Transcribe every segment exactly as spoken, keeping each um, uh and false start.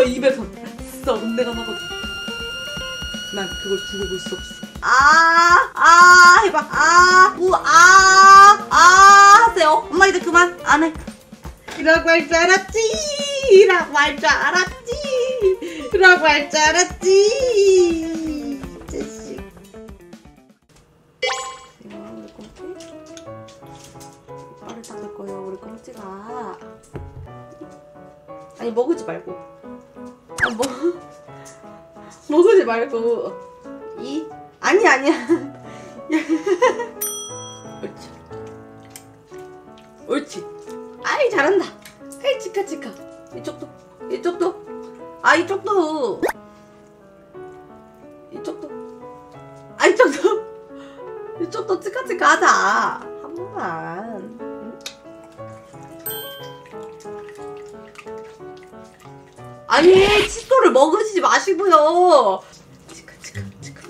입에서 썩은 내가 나거든. 난 그걸 두고 볼 수 없어. 아, 아, 해봐. 아, 우, 아, 아, 하세요. 엄마 이제 그만. 안 해. 이라고 할 줄 알았지. 이라고 할 줄 알았지. 이라고 할 줄 알았지. 자식. 이거 우리 꽁치? 이빨을 닦을 거예요, 우리 꽁치가. 아니, 먹으지 말고. 아, 뭐. 먹으지 말고. 이? 아니, 아니야. 옳지. 옳지. 아이, 잘한다. 아이, 치카, 치카. 이쪽도. 이쪽도. 아, 이쪽도. 이쪽도. 아, 이쪽도. 이쪽도 치카, 치카 하자. 한 번만. 응? 아니, 칫솔을 먹으시지 마시고요. 치카, 치카, 치카.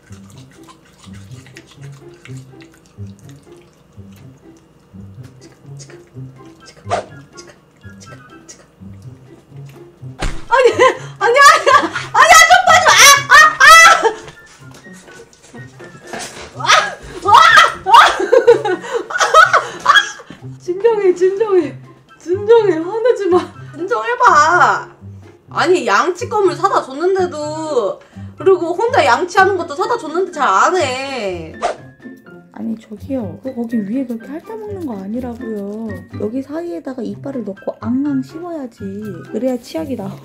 아니, 아니, 아니야, 아니야, 좀 빠져. 아, 아, 아, 아, 아, 아, 진정해, 진정해, 진정해, 화내지 마. 진정해봐. 아니, 양치껌을 사다 줬는데도, 그리고 혼자 양치하는 것도 사다 줬는데 잘 안 해. 아니 저기요, 그 거기 위에 그렇게 핥아먹는 거 아니라고요. 여기 사이에다가 이빨을 넣고 앙앙 씹어야지. 그래야 치약이 나와.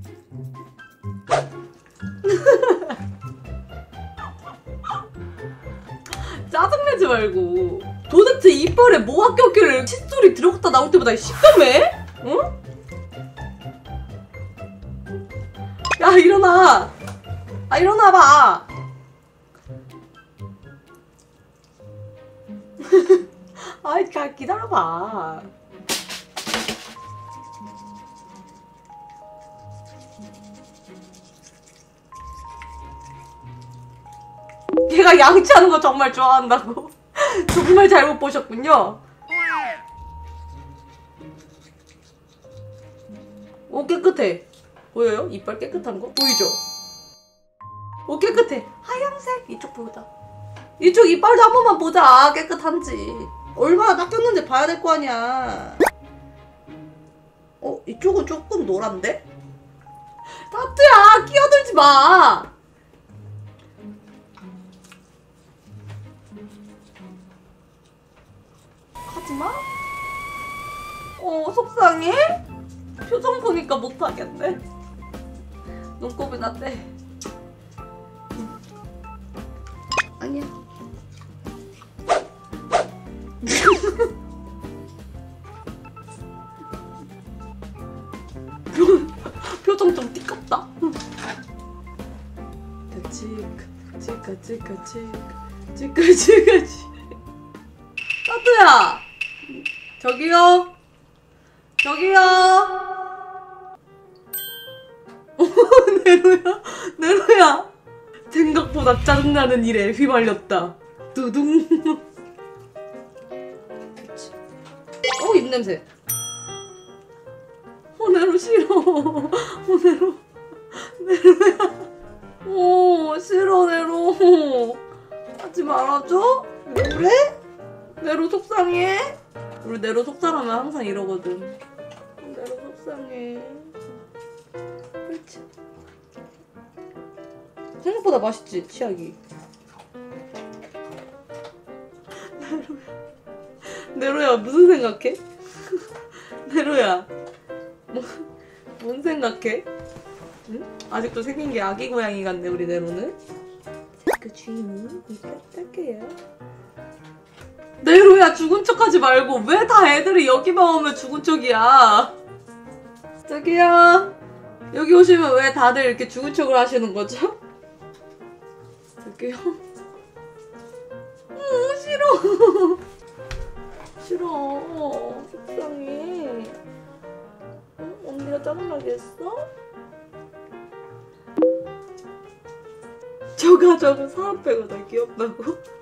짜증내지 말고. 도대체 이빨에 뭐가 꼈길래 칫솔이 들어갔다 나올 때마다 시커매? 응? 야, 일어나. 아, 일어나봐. 아이, 잘 기다려봐. 걔가 양치하는 거 정말 좋아한다고. 정말 잘못 보셨군요. 오, 깨끗해. 보여요? 이빨 깨끗한 거? 보이죠? 오, 깨끗해. 하얀색. 이쪽 보자. 이쪽 이빨도 한 번만 보자. 깨끗한지. 얼마나 닦였는지 봐야 될 거 아니야. 어? 이쪽은 조금 노란데? 타투야! 끼어들지 마! 하지마? 어, 속상해? 표정 보니까 못하겠네. 눈곱이 났대. 아니야. 표정 좀 띠껍다. 치카 치카 치카 치카 치카 치카 따뚜야, 저기요, 저기요. 네로야, 네로야. 생각보다 짜증나는 일에 휘말렸다. 두둥. 어, 입냄새. 어, 네로 싫어. 어, 네로. 네로야. 오, 싫어, 네로. 하지 말아줘? 그래? 네로 속상해? 우리 네로 속상하면 항상 이러거든. 네로 속상해. 그렇지. 생각보다 맛있지, 치약이. 네로야. 네로야, 무슨 생각해? 네로야, 뭐, 뭔 생각해? 응? 아직도 생긴 게 아기 고양이 같네, 우리 네로는. 그 주인이 부탁할게요. 네로야, 죽은 척하지 말고. 왜 다 애들이 여기만 오면 죽은 척이야? 저기요, 여기 오시면 왜 다들 이렇게 죽은 척을 하시는 거죠? 저기요. 음, 싫어. 싫어. 속상해. 응? 언니가 짜증나게 했어? 저가 저거 사람 빼고 다 귀엽다고?